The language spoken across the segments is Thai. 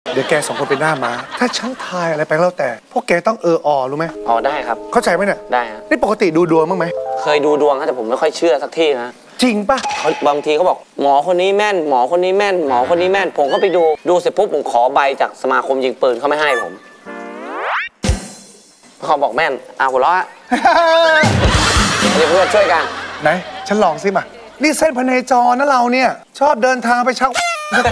เดี๋ยวแก2 คนเป็นหน้าม้าถ้าฉันทายอะไรไปแล้วแต่พวกแกต้องรู้ไหมอ๋อได้ครับเข้าใจไหมเนี่ยได้ฮะนี่ปกติดูดวงบ้างไหมเคยดูดวงแต่ผมไม่ค่อยเชื่อสักทีนะจริงปะบางทีเขาบอกหมอคนนี้แม่นหมอคนนี้แม่นหมอคนนี้แม่นผมก็ไปดูเสร็จปุ๊บผมขอใบจากสมาคมยิงปืนเขาไม่ให้ผมเขาบอกแม่นหัวเราะเดี๋ยวเพื่อนช่วยกันไหนฉันลองสิมานี่เส้นพเนจรนะเราเนี่ยชอบเดินทางไปชัก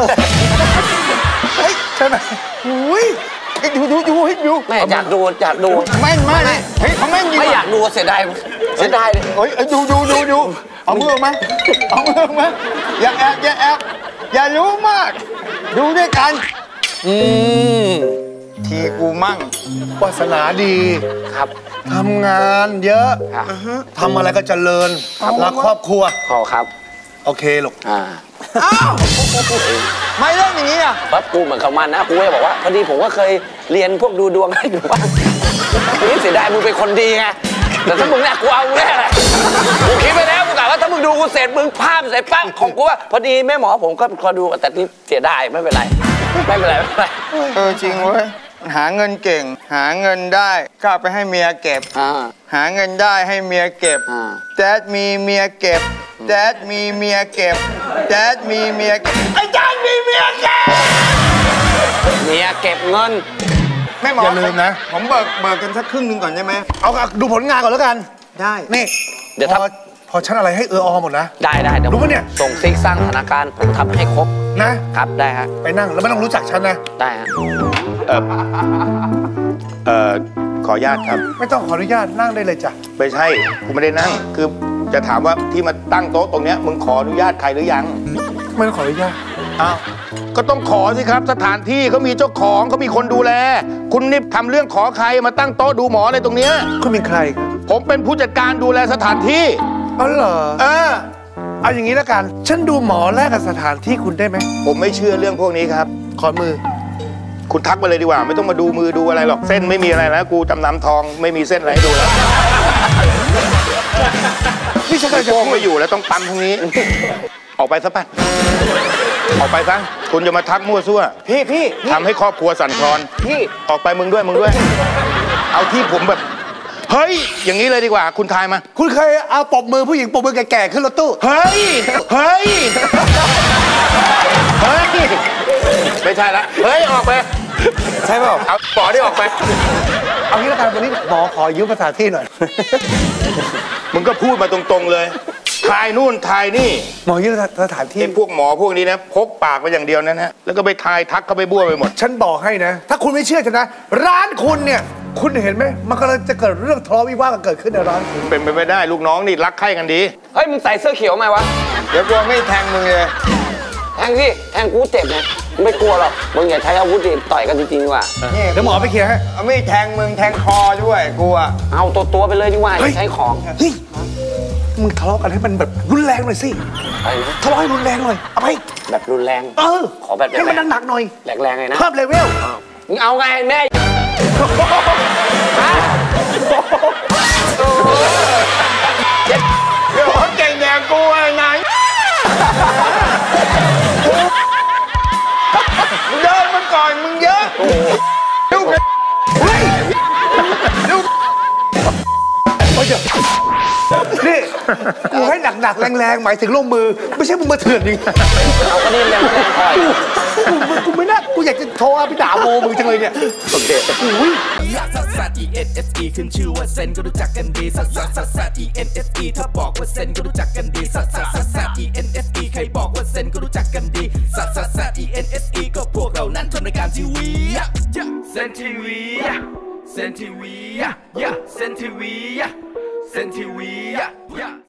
เฮ้ยใช่ไหมอุ้ยดูแม่อยากดูแม่นเฮ้ยเขาแม่นจริงไม่อยากดูเสียดายเลยเฮ้ยดูเอามือมาอย่าแอบอย่ารู้มากดูด้วยกันทีกูมั่งวาสนาดีครับทำงานเยอะทำอะไรก็เจริญรักครอบครัวขอครับโอเคลูกอ้าวไม่เล่นอย่างนี้อ่ะปั๊บกูเหมือนเขามันนะกูจะบอกว่าพอดีผมก็เคยเรียนพวกดูดวงให้อยู่บ้างนี่เสียดายมึงเป็นคนดีไงแต่ถ้ามึงเนี่ยกูเอาแน่เลยกูคิดไปแล้วกูกะว่าถ้ามึงดูกูเสร็จมึงภาพเสร็จปั๊บของกูว่าพอดีแม่หมอผมก็คอยดูแต่นี่เสียดายไม่เป็นไรจริงเว้ยหาเงินเก่งหาเงินได้ก็เอาไปให้เมียเก็บหาเงินได้ให้เมียเก็บแดดมีเมียเก็บแดดมีเมียเก็บแดดมีเมียเก็บไอ้แดดมีเมียเก็บเมียเก็บเงินไม่หมออย่าลืมนะผมเบิกกันสักครึ่งนึงก่อนใช่ไหมเอาดูผลงานก่อนแล้วกันได้นี่เดี๋ยวพอฉันอะไรให้หมดนะได้รู้ปะเนี่ยส่งซิกสร้างสถานการณ์ผมทำให้ครบนะครับได้ฮะไปนั่งแล้วไม่ต้องรู้จักฉันนะได้ฮะขออนุญาตครับไม่ต้องขออนุญาตนั่งได้เลยจ้ะไม่ใช่กูไม่ได้นั่งคือจะถามว่าที่มาตั้งโต๊ะตรงเนี้ยมึงขออนุญาตใครหรือยังไม่ต้องขออนุญาตอ้าวก็ต้องขอสิครับสถานที่เขามีเจ้าของเขามีคนดูแลคุณนี่ทำเรื่องขอใครมาตั้งโต๊ะดูหมออะไรตรงเนี้ยคุณเป็นใครผมเป็นผู้จัดการดูแลสถานที่อ๋อเหรอเอาอย่างนี้แล้วกันฉันดูหมอแลกกับสถานที่คุณได้ไหมผมไม่เชื่อเรื่องพวกนี้ครับขอมือคุณทักไปเลยดีกว่าไม่ต้องมาดูมือดูอะไรหรอกเส้นไม่มีอะไรแล้วกูจำนำทองไม่มีเส้นอะไรให้ดูแล้วนี่ฉันจะไม่อยู่แล้วต้องปั๊มตรงนี้ออกไปซะป่ะออกไปซะคุณจะมาทักมั่วซั่วพี่ทำให้ครอบครัวสั่นคลอนพี่ออกไปมึงด้วยเอาที่ผมแบบเฮ้ยอย่างนี้เลยดีกว่าคุณทายมาคุณเคยเอาปบมือผู้หญิงปบมือแก่ๆขึ้นรถตู้เฮ้ยไม่ใช่ละเฮ้ยออกไปใช่เปล่าเอาปอได้ออกไปเอางี้แล้วกันวันนี้หมอขอยืมสถานที่หน่อยมึงก็พูดมาตรงๆเลยทายนู่นทายนี่หมอยืมสถานที่พวกหมอพวกนี้นะพกปากไปอย่างเดียวนั่นฮะแล้วก็ไปทายทักเขาไปบ้วไปหมดฉันบอกให้นะถ้าคุณไม่เชื่อฉันนะร้านคุณเนี่ยคุณเห็นไหมมันกำลังจะเกิดเรื่องทะเลาะวิวาทกันเกิดขึ้นในร้านคุณเป็นไปไม่ได้ลูกน้องนี่รักใคร่กันดีเฮ้ยมึงใส่เสื้อเขียวมาวะเดี๋ยวกลัวไม่แทงมึงเลยแทงสิแทงกูเจ็บไงไม่กลัวหรอกมึงอย่าใช้อาวุธดิต่อยกันจริงๆดีกว่าเดี๋ยวหมอไปเคลียร์ให้ไม่แทงมึงแทงคอด้วยกลัวเอาตัวไปเลยดีกว่าใช้ของเฮ้ยมึงทะเลาะกันให้มันแบบรุนแรงหน่อยสิทะเลาะให้รุนแรงหน่อยเอาไปแบบรุนแรงขอแบบให้มันหนักๆหน่อยแรงๆไงนะเพิ่มเลเวลมึงเอาไงแม่เดี๋ยวเก่งแดงกูไอ้นายมึงเดินมันก่อนมึงเยอะลูกนี่กูให้หนักๆแรงๆหมายถึงลงมือไม่ใช่มึงมาเถื่อนจริงเอาก็นี่แรงคอยกูไม่น่ากูอยากจะโทรไปด่าโมมึงจังเลยเนี่ยโอเค SSE ขึ้นชื่อว่าเซนก็รู้จักกันดีSSE ถ้าบอกว่าเซนก็รู้จักกันดีSSE ใครบอกว่าเซนก็รู้จักกันดีSSE ก็พวกเรานั้นทำรายการทีวีเซนทีวีเซนทีวีเซนทีวี